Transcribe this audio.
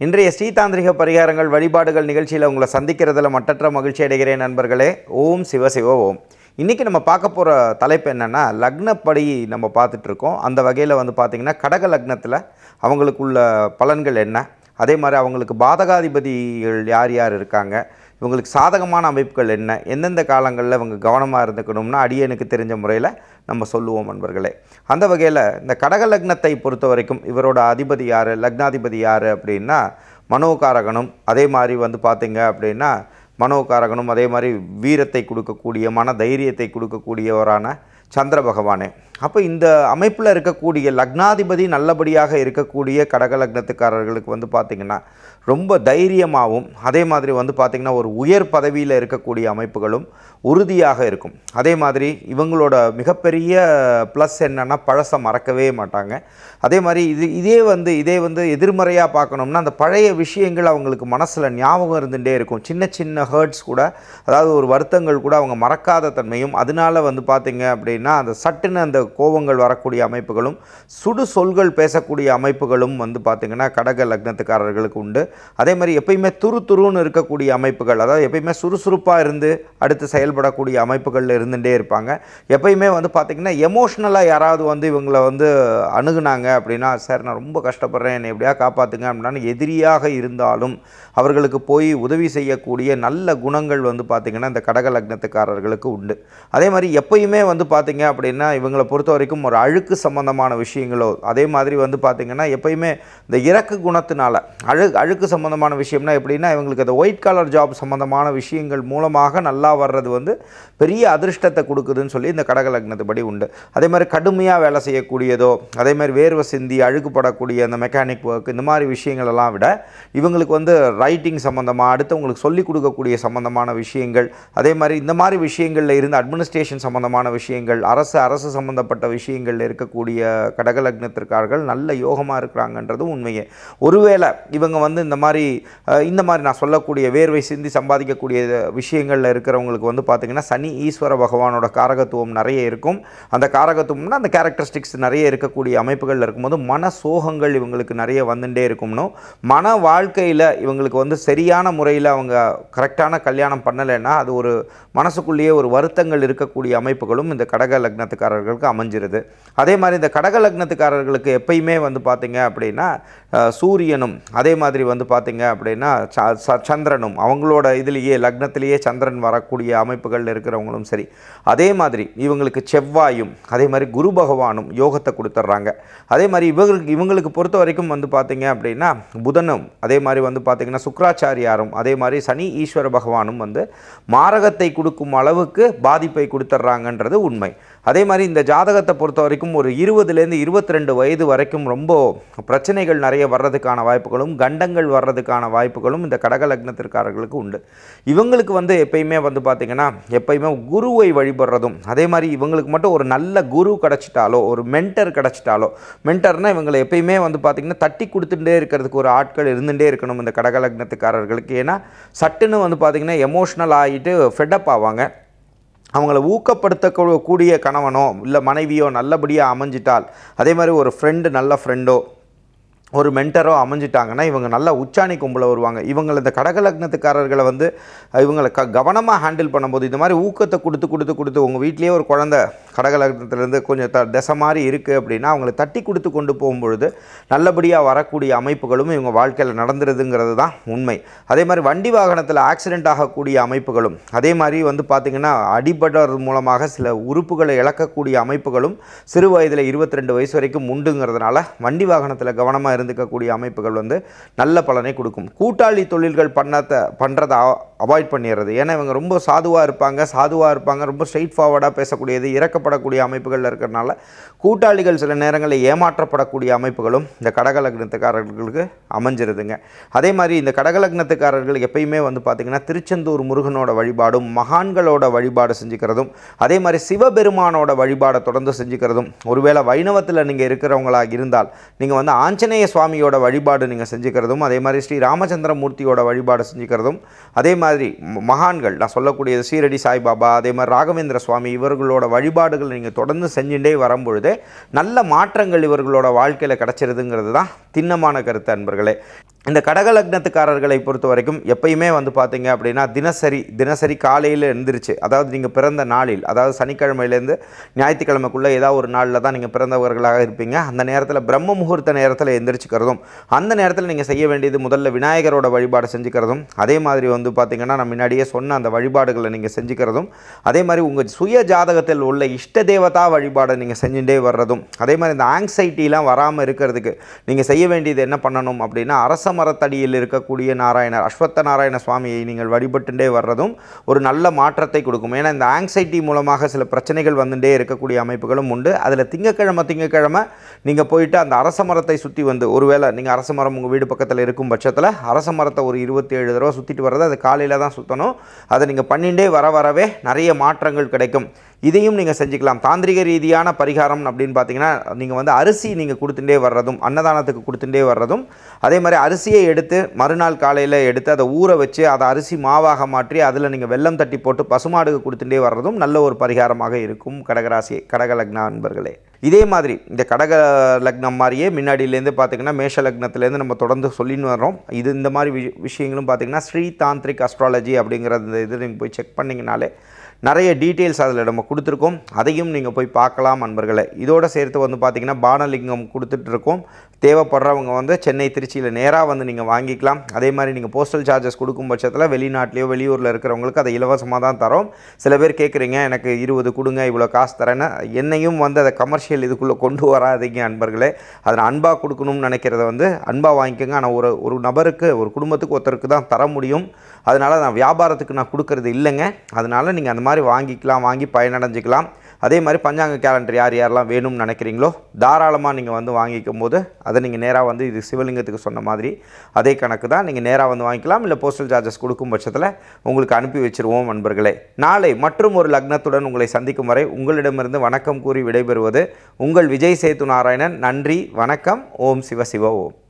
இன்றைய ஸ்ரீதாந்திரிக பரிகாரங்கள் வழிபாடுகள் நிகழ்ச்சியில் உங்களை சந்திக்கிறதுல மட்டற்ற மகிழ்ச்சி அடைகிறேன் நண்பர்களே. ஓம் சிவசிவ ஓம். இன்றைக்கி நம்ம பார்க்க போகிற தலைப்பு என்னென்னா, லக்னப்படி நம்ம பார்த்துட்ருக்கோம். அந்த வகையில் பார்த்திங்கன்னா கடக லக்னத்தில் அவங்களுக்குள்ள பலன்கள் என்ன, அதே மாதிரி அவங்களுக்கு பாதகாதிபதிகள் யார் யார் இருக்காங்க, இவங்களுக்கு சாதகமான அமைப்புகள் என்ன, எந்தெந்த காலங்களில் இவங்க கவனமாக இருந்துக்கணும்னா அடியனுக்கு தெரிஞ்ச முறையில் நம்ம சொல்லுவோம் நண்பர்களே. அந்த வகையில் இந்த கடக லக்னத்தை பொறுத்த வரைக்கும் இவரோட அதிபதி யார், லக்னாதிபதி யார் அப்படின்னா மனோகாரகனும், அதே மாதிரி பார்த்திங்க அப்படின்னா மனோகாரகனும், அதே மாதிரி வீரத்தை கொடுக்கக்கூடிய மன தைரியத்தை கொடுக்கக்கூடியவரான சந்திர பகவானே. அப்போ இந்த அமைப்பில் இருக்கக்கூடிய லக்னாதிபதி நல்லபடியாக இருக்கக்கூடிய கடக லக்னத்துக்காரர்களுக்கு பார்த்திங்கன்னா ரொம்ப தைரியமாகவும், அதே மாதிரி பார்த்திங்கன்னா ஒரு உயர் பதவியில் இருக்கக்கூடிய அமைப்புகளும் உறுதியாக இருக்கும். அதே மாதிரி இவங்களோட மிகப்பெரிய ப்ளஸ் என்னென்னா பழசை மறக்கவே மாட்டாங்க. அதே மாதிரி இதே எதிர்மறையாக பார்க்கணும்னா அந்த பழைய விஷயங்கள் அவங்களுக்கு மனசில் ஞாபகம் இருந்துகிட்டே இருக்கும். சின்ன சின்ன ஹர்ட்ஸ் கூட, அதாவது ஒரு வருத்தங்கள் கூட அவங்க மறக்காத தன்மையும், அதனால் பார்த்திங்க அப்படின்னா அந்த சட்டுன்னு அந்த கோபங்கள் வரக்கூடிய அமைப்புகளும், சுடு சொல்கள் பேசக்கூடிய அமைப்புகளும் பார்த்திங்கன்னா கடக லக்னத்துக்காரர்களுக்கு உண்டு. அதே மாதிரி எப்பயுமே துருன்னு இருக்கக்கூடிய அமைப்புகள், அதாவது எப்பயுமே சுறுசுறுப்பாக இருந்து அடுத்து செயல்படக்கூடிய அமைப்புகளில் இருந்துகிட்டே இருப்பாங்க. எப்பயுமே பார்த்திங்கன்னா எமோஷ்னலாக யாராவது இவங்களை அணுகுனாங்க அப்படின்னா, சார் நான் ரொம்ப கஷ்டப்படுறேன், என்னை எப்படியா காப்பாற்றுங்க அப்படின்னா எதிரியாக இருந்தாலும் அவர்களுக்கு போய் உதவி செய்யக்கூடிய நல்ல குணங்கள் பார்த்திங்கன்னா இந்த கடக லக்னத்துக்காரர்களுக்கு உண்டு. அதே மாதிரி எப்பயுமே பார்த்திங்க அப்படின்னா இவங்களை பொறுத்த வரைக்கும் ஒரு அழுக்கு சம்பந்தமான விஷயங்களோ, அதே மாதிரி பார்த்திங்கன்னா எப்பயுமே இந்த இறக்கு குணத்தினால அழுக்கு சம்பந்தமான விஷயம்னா எப்படின்னா இவங்களுக்கு அந்த ஒயிட் காலர் ஜாப் சம்பந்தமான விஷயங்கள் மூலமாக நல்லா வர்றது பெரிய அதிர்ஷ்டத்தை கொடுக்குதுன்னு சொல்லி இந்த கடக லக்னத்துப்படி உண்டு. அதே மாதிரி கடுமையாக வேலை செய்யக்கூடியதோ, அதே மாதிரி வேர்வை சிந்தி அழுக்குப்படக்கூடிய அந்த மெக்கானிக் ஒர்க், இந்த மாதிரி விஷயங்களெல்லாம் விட இவங்களுக்கு ரைட்டிங் சம்மந்தமாக, அடுத்து உங்களுக்கு சொல்லிக் கொடுக்கக்கூடிய சம்மந்தமான விஷயங்கள், அதே மாதிரி இந்த மாதிரி விஷயங்களில் இருந்து அட்மினிஸ்ட்ரேஷன் சம்மந்தமான விஷயங்கள், அரசு சம்மந்தப்பட்ட விஷயங்களில் இருக்கக்கூடிய கடக லக்னத்திற்கார்கள் நல்ல யோகமாக இருக்கிறாங்கன்றதும் உண்மையே. ஒருவேளை இவங்க இந்த மாதிரி நான் சொல்லக்கூடிய வேர்வை சிந்தி சம்பாதிக்கக்கூடிய விஷயங்களில் இருக்கிறவங்களுக்கு பார்த்திங்கன்னா சனி ஈஸ்வர பகவானோட காரகத்துவம் நிறைய இருக்கும். அந்த காரகத்துவம்னா அந்த கேரக்டரிஸ்டிக்ஸ் நிறைய இருக்கக்கூடிய அமைப்புகளில் இருக்கும்போது மன சோகங்கள் இவங்களுக்கு நிறைய வந்துட்டே இருக்கும்னும், மன வாழ்க்கையில் இவங்களுக்கு சரியான முறையில் அவங்க கரெக்டான கல்யாணம் பண்ணலைன்னா அது ஒரு மனசுக்குள்ளேயே ஒரு வருத்தங்கள் இருக்கக்கூடிய அமைப்புகளும் இந்த கடக லக்னத்துக்காரர்களுக்கு அமைஞ்சிருது. அதே மாதிரி இந்த கடக லக்னத்துக்காரர்களுக்கு எப்பயுமே பார்த்திங்க அப்படின்னா சூரியனும், அதே மாதிரி பார்த்திங்க அப்படின்னா சந்திரனும், அவங்களோட இதுலேயே லக்னத்திலேயே சந்திரன் வரக்கூடிய அமைப்புகள் இருக்கிறவங்களும் சரி, அதே மாதிரி இவங்களுக்கு செவ்வாயும், அதே மாதிரி குரு பகவானும் யோகத்தை கொடுத்துட்றாங்க. அதே மாதிரி இவங்களுக்கு பொறுத்த வரைக்கும் பார்த்திங்க அப்படின்னா புதனும், அதே மாதிரி பார்த்திங்கன்னா சுக்ராச்சாரியாரும், அதே மாதிரி சனி ஈஸ்வர பகவானும் மாரகத்தை கொடுக்கும் அளவுக்கு பாதிப்பை கொடுத்துட்றாங்கன்றது உண்மை. அதே மாதிரி இந்த ஜாதகத்தை பொறுத்த வரைக்கும் ஒரு 20லேருந்து 22 வயது வரைக்கும் ரொம்ப பிரச்சனைகள் நிறைய வர்றதுக்கான வாய்ப்புகளும், கண்டங்கள் வர்றதுக்கான வாய்ப்புகளும் இந்த கடக லக்னத்திற்காரர்களுக்கு உண்டு. இவங்களுக்கு எப்பயுமே பார்த்திங்கன்னா எப்பயுமே குருவை வழிபடுறதும், அதே மாதிரி இவங்களுக்கு மட்டும் ஒரு நல்ல குரு கிடச்சிட்டாலோ, ஒரு மென்டர் கிடச்சிட்டாலோ, மென்டர்னால் இவங்களை எப்பயுமே பார்த்திங்கன்னா தட்டி கொடுத்துட்டே இருக்கிறதுக்கு ஒரு ஆட்கள் இருந்துகிட்டே இருக்கணும் இந்த கடக லக்னத்துக்காரர்களுக்கு. ஏன்னா சட்டுன்னு பார்த்திங்கன்னா எமோஷ்னல் ஆகிட்டு ஃபெட்டப் ஆவாங்க. அவங்கள ஊக்கப்படுத்தக்கூடிய கணவனோ இல்லை மனைவியோ நல்லபடியாக அமைஞ்சிட்டால், அதே மாதிரி ஒரு நல்ல ஃப்ரெண்டோ ஒரு மென்டரோ அமைஞ்சிட்டாங்கன்னா இவங்க நல்லா உச்சாணி கும்பல வருவாங்க. இவங்களை இந்த கடக லக்னத்துக்காரர்களை இவங்களை கவனமாக ஹேண்டில் பண்ணும்போது இந்த மாதிரி ஊக்கத்தை கொடுத்து உங்கள் வீட்லேயே ஒரு குழந்தை கடக லக்னத்திலேருந்து கொஞ்சம் திசை மாதிரி இருக்குது அப்படின்னா அவங்களை தட்டி கொடுத்து கொண்டு போகும்பொழுது நல்லபடியாக வரக்கூடிய அமைப்புகளும் இவங்க வாழ்க்கையில் நடந்துருதுங்கிறது தான் உண்மை. அதே மாதிரி வண்டி வாகனத்தில் ஆக்சிடெண்ட் ஆகக்கூடிய அமைப்புகளும், அதே மாதிரி பார்த்திங்கன்னா அடிபடுறது மூலமாக சில உறுப்புகளை இழக்கக்கூடிய அமைப்புகளும் சிறு வயதில் 22 வயசு வரைக்கும் உண்டுங்கிறதுனால வண்டி வாகனத்தில் கவனமாக இருந்துக்கக்கூடிய அமைப்புகள் நல்ல பலனை கொடுக்கும். கூட்டாளி தொழில்கள் பண்ணுறதை அவாய்ட் பண்ணிடுறது. ஏன்னா இவங்க ரொம்ப சாதுவாக இருப்பாங்க, ரொம்ப ஸ்ட்ரெயிட் ஃபார்வர்டாக பேசக்கூடியது, இறக்கப்படக்கூடிய அமைப்புகளில் இருக்கிறதுனால கூட்டாளிகள் சில நேரங்களில் ஏமாற்றப்படக்கூடிய அமைப்புகளும் இந்த கடக லக்னத்துக்காரர்களுக்கு அமைஞ்சிருதுங்க. அதே மாதிரி இந்த கடக லக்னத்துக்காரர்கள் எப்பயுமே பார்த்திங்கன்னா திருச்செந்தூர் முருகனோட வழிபாடும், மகான்களோட வழிபாடு செஞ்சுக்கிறதும், அதே மாதிரி சிவபெருமானோட வழிபாடை தொடர்ந்து செஞ்சுக்கிறதும், ஒருவேளை வைணவத்தில் நீங்கள் இருக்கிறவங்களாக இருந்தால் நீங்கள் ஆஞ்சநேய சுவாமியோட வழிபாடு நீங்கள் செஞ்சுக்கிறதும், அதே மாதிரி ஸ்ரீ ராமச்சந்திர மூர்த்தியோட வழிபாடு செஞ்சுக்கிறதும், அதே மாதிரி மகான்கள் நான் சொல்லக்கூடியது சீரடி சாய்பாபா, அதே மாதிரி ராகவேந்திர சுவாமி, இவர்களோட வழிபாடுகள் நீங்கள் தொடர்ந்து செஞ்சுட்டே வரும்பொழுதே நல்ல மாற்றங்கள் இவர்களோட வாழ்க்கையில் கிடச்சிருதுங்கிறது தான் திண்ணமான கருத்து அன்பர்களே. இந்த கடக லக்னத்துக்காரர்களை பொறுத்த வரைக்கும் எப்பயுமே வந்து பார்த்தீங்க அப்படின்னா தினசரி காலையில் எழுந்திரிச்சு, அதாவது நீங்கள் பிறந்த நாளில், அதாவது சனிக்கிழமையிலேருந்து ஞாயிற்றுக்கிழமைக்குள்ளே ஏதாவது ஒரு நாளில் தான் நீங்கள் பிறந்தவர்களாக இருப்பீங்க. அந்த நேரத்தில் பிரம்ம முகூர்த்த நேரத்தில் எந்திரிச்சுக்கிறதும், அந்த நேரத்தில் நீங்கள் செய்ய வேண்டியது முதல்ல விநாயகரோட வழிபாடு செஞ்சுக்கிறதும், அதே மாதிரி வந்து பார்த்திங்கன்னா நான் முன்னாடியே சொன்ன அந்த வழிபாடுகளை நீங்கள் செஞ்சுக்கிறதும், அதே மாதிரி உங்கள் சுய ஜாதகத்தில் உள்ள இஷ்ட தேவதா வழிபாடை நீங்கள் செஞ்சுட்டே வர்றதும், அதே மாதிரி இந்த ஆங்ஸைட்டிலாம் வராமல் இருக்கிறதுக்கு நீங்கள் செய்ய வேண்டியது என்ன பண்ணணும் அப்படின்னா, அரச மரத்தடியில் இருக்கக்கூடிய நாராயணர் அஸ்வத்த நாராயண சுவாமியை நீங்கள் வழிபட்டுண்டே வர்றதும் ஒரு நல்ல மாற்றத்தை கொடுக்கும். ஏன்னா இந்த ஆங்ஸைட்டி மூலமாக சில பிரச்சனைகள் வந்துட்டே இருக்கக்கூடிய அமைப்புகளும் உண்டு. அதில் திங்கக்கிழமை நீங்கள் போயிட்டு அந்த அரச மரத்தை சுற்றி வந்து, ஒருவேளை நீங்கள் அரச மரம் உங்கள் வீடு பக்கத்தில் இருக்கும் பட்சத்தில் அரச மரத்தை ஒரு 27 தடவை சுற்றிட்டு வர்றது, அது காலையில் தான் சுற்றணும். அதை நீங்கள் பண்ணிகிட்டே வரவே நிறைய மாற்றங்கள் கிடைக்கும். இதையும் நீங்கள் செஞ்சுக்கலாம். தாந்திரிக ரீதியான பரிகாரம் அப்படின்னு பார்த்தீங்கன்னா, நீங்கள் வந்து அரிசி நீங்கள் கொடுத்துட்டே வர்றதும், அன்னதானத்துக்கு கொடுத்துட்டே வர்றதும், அதே மாதிரி அரிசியை எடுத்து மறுநாள் காலையில் எடுத்து அதை ஊற வச்சு அதை அரிசி மாவாக மாற்றி அதில் நீங்கள் வெல்லம் தட்டி போட்டு பசுமாடுக்கு கொடுத்துட்டே வர்றதும் நல்ல ஒரு பரிகாரமாக இருக்கும் கடகராசி கடக லக்ன அன்பர்களே. இதே மாதிரி இந்த கடக லக்னம் மாதிரியே முன்னாடியிலேருந்து பார்த்திங்கன்னா மேஷ லக்னத்துலேருந்து நம்ம தொடர்ந்து சொல்லின்னு வர்றோம். இந்த மாதிரி விஷயங்களும் பார்த்திங்கன்னா ஸ்ரீ தாந்திரிக் அஸ்ட்ராலஜி அப்படிங்கிற இது நீங்கள் போய் செக் பண்ணிங்கனாலே நிறைய டீட்டெயில்ஸ் அதில் நம்ம கொடுத்துருக்கோம். அதையும் நீங்கள் போய் பார்க்கலாம் நண்பர்களே. இதோடு சேர்த்து வந்து பார்த்திங்கன்னா பானலிங்கம் கொடுத்துட்ருக்கோம். தேவைப்படுறவங்க வந்து சென்னை திருச்சியில் நேராக வந்து நீங்கள் வாங்கிக்கலாம். அதே மாதிரி நீங்கள் போஸ்டல் சார்ஜஸ் கொடுக்கும் பட்சத்தில் வெளிநாட்டிலையோ வெளியூரில் இருக்கிறவங்களுக்கு அதை இலவசமாக தான் தரோம். சில பேர் கேட்குறீங்க, எனக்கு 20 கொடுங்க, இவ்வளோ காசு தரேன்னு. என்னையும் வந்து அதை கமர்ஷியல் இதுக்குள்ளே கொண்டு வராதிங்க நண்பர்களே. அதில் அன்பாக கொடுக்கணும்னு நினைக்கிறத வந்து அன்பாக வாங்கிக்கோங்க. ஆனால் ஒரு நபருக்கு, ஒரு குடும்பத்துக்கு ஒருத்தருக்கு தான் தர முடியும். அதனால் நான் வியாபாரத்துக்கு நான் கொடுக்கறது இல்லைங்க. அதனால் நீங்கள் அந்த மாதிரி வாங்கிக்கலாம், வாங்கி பயனடைஞ்சிக்கலாம். அதே மாதிரி பஞ்சாங்க கேலண்டர் யாரெல்லாம் வேணும்னு நினைக்கிறீங்களோ தாராளமாக நீங்கள் வந்து வாங்கிக்கும் போது அதை நீங்கள் நேராக வந்து, இது சிவலிங்கத்துக்கு சொன்ன மாதிரி அதே கணக்கு தான், நீங்கள் நேராக வந்து வாங்கிக்கலாம். இல்லை போஸ்டல் சார்ஜஸ் கொடுக்கும் பட்சத்தில் உங்களுக்கு அனுப்பி வச்சுருவோம் நண்பர்களே. நாளை மற்றும் ஒரு லக்னத்துடன் உங்களை சந்திக்கும் வரை உங்களிடமிருந்து வணக்கம் கூறி விடைபெறுவது உங்கள் விஜய் சேத்து நாராயணன். நன்றி, வணக்கம். ஓம் சிவ சிவ ஓம்.